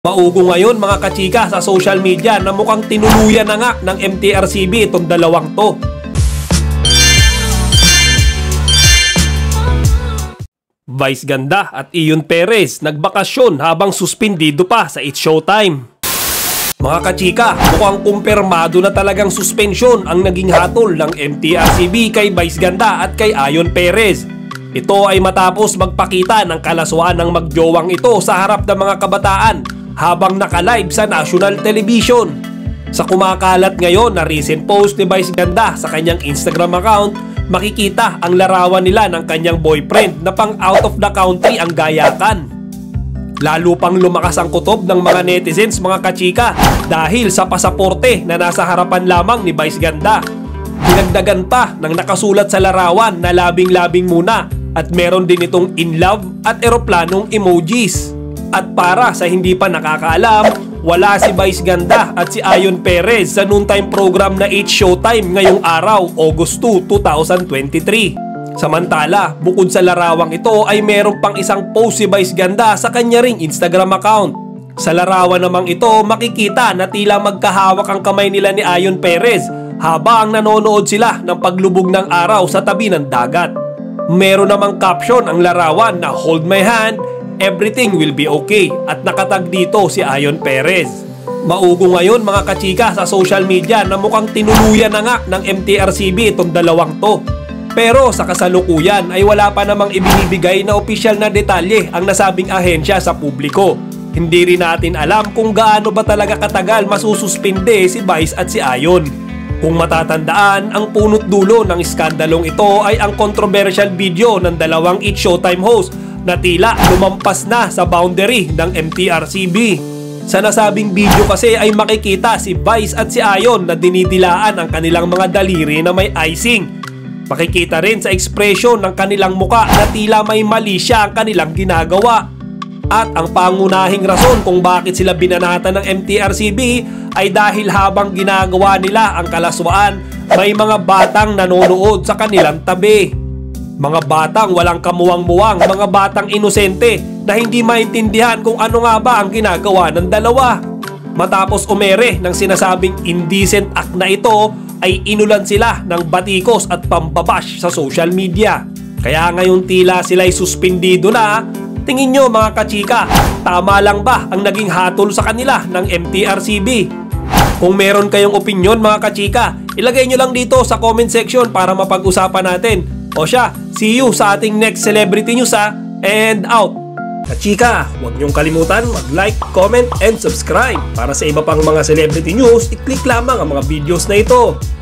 Maugo ngayon mga kachika sa social media na mukhang tinuluyan na nga ng MTRCB itong dalawang to. Vice Ganda at Ion Perez nagbakasyon habang suspendido pa sa It's Showtime. Mga kachika, mukhang kumpirmado na talagang suspensyon ang naging hatol ng MTRCB kay Vice Ganda at kay Ion Perez. Ito ay matapos magpakita ng kalaswaan ng magjowang ito sa harap ng mga kabataan habang naka-live sa national television. Sa kumakalat ngayon na recent post ni Vice Ganda sa kanyang Instagram account, makikita ang larawan nila ng kanyang boyfriend na pang out of the country ang gayakan. Lalo pang lumakas ang kutob ng mga netizens mga kachika dahil sa pasaporte na nasa harapan lamang ni Vice Ganda. Dinagdagan pa ng nakasulat sa larawan na labing-labing muna at meron din itong in love at eroplanong emojis. At para sa hindi pa nakakaalam, wala si Vice Ganda at si Ion Perez sa noontime program na It's Showtime ngayong araw, August 2, 2023. Samantala, bukod sa larawang ito ay meron pang isang post si Vice Ganda sa kanya ring Instagram account. Sa larawan namang ito, makikita na tila magkahawak ang kamay nila ni Ion Perez habang nanonood sila ng paglubog ng araw sa tabi ng dagat. Meron namang caption ang larawan na "Hold my hand, everything will be okay" at nakatag dito si Ion Perez. Maugo ngayon mga kachika sa social media na mukhang tinuluyan na nga ng MTRCB itong dalawang to. Pero sa kasalukuyan ay wala pa namang ibinibigay na opisyal na detalye ang nasabing ahensya sa publiko. Hindi rin natin alam kung gaano ba talaga katagal masususpinde si Vice at si Ion. Kung matatandaan, ang punot dulo ng iskandalong ito ay ang controversial video ng dalawang It's Showtime host na tila lumampas na sa boundary ng MTRCB. Sa nasabing video kasi ay makikita si Vice at si Ion na dinidilaan ang kanilang mga daliri na may icing. Makikita rin sa ekspresyon ng kanilang muka na tila may mali siya ang kanilang ginagawa. At ang pangunahing rason kung bakit sila binanatan ng MTRCB ay dahil habang ginagawa nila ang kalaswaan, may mga batang nanonood sa kanilang tabi. Mga batang walang kamuwang-muwang, mga batang inosente na hindi maintindihan kung ano nga ba ang ginagawa ng dalawa. Matapos umere ng sinasabing indecent act na ito, ay inulan sila ng batikos at pambabash sa social media. Kaya ngayon tila sila'y suspendido na. Tingin nyo mga kachika, tama lang ba ang naging hatol sa kanila ng MTRCB? Kung meron kayong opinion mga kachika, ilagay nyo lang dito sa comment section para mapag-usapan natin. O siya, see you sa ating next Celebrity News and out! Kachika, huwag niyong kalimutan mag-like, comment, and subscribe. Para sa iba pang mga celebrity news, i-click lamang ang mga videos na ito.